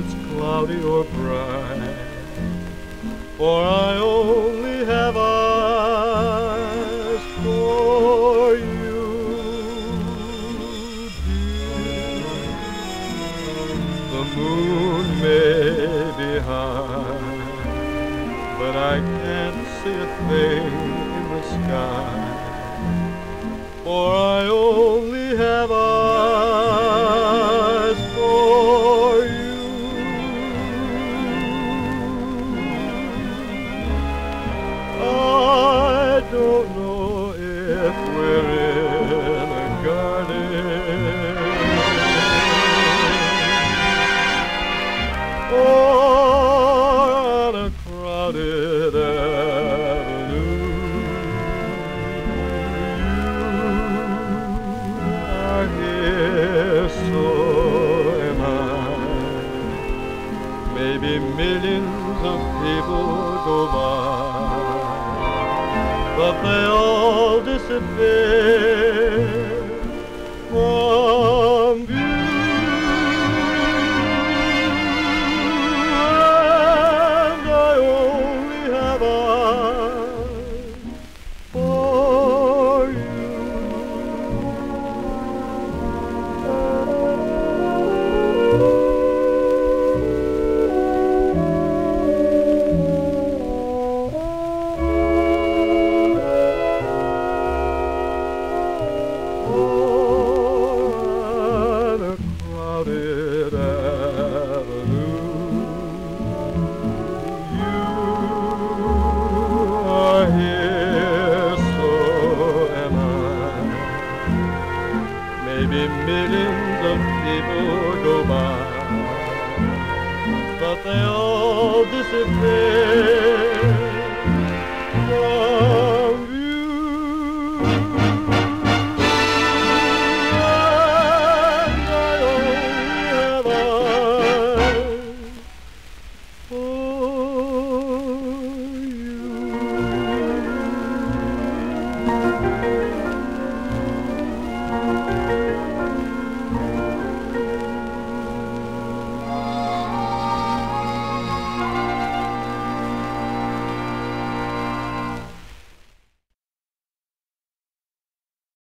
it's cloudy or bright, for I only have eyes for you, dear. The moon may be high, but I can't see a thing in the sky, for I only have eyes for you. I don't know if we're in a garden or on a crowded avenue. You are here, so am I. Maybe millions of people go by, but they all disappear from view. And I only have eyes for you. On a crowded avenue, you are here, so am I. Maybe millions of people go by, but they all disappear from view. And I only have eyes for